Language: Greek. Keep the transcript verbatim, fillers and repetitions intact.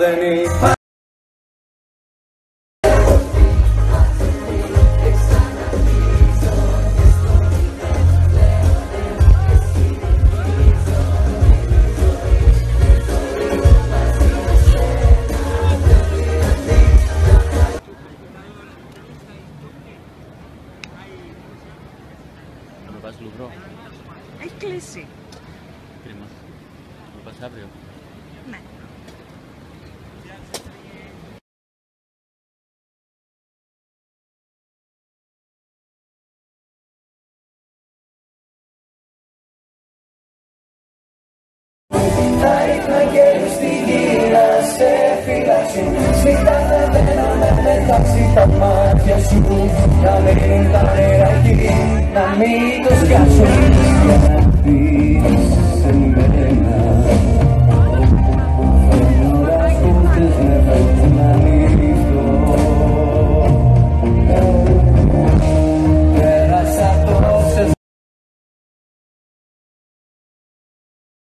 δεν υπάρχει. Θα με πας Λουβρό. Έχει κλείσει. Κρίμα. Θα με πας αύριο. Ναι. Θα ρίχνα και στη γη να σε φυλάξουν. Σφίχτα θα μπαίνομαι μεταξύ τα μάτια σου. Να μείνουν τα νερά εκεί, να μην το σκάσουν. Γιατί σε μένα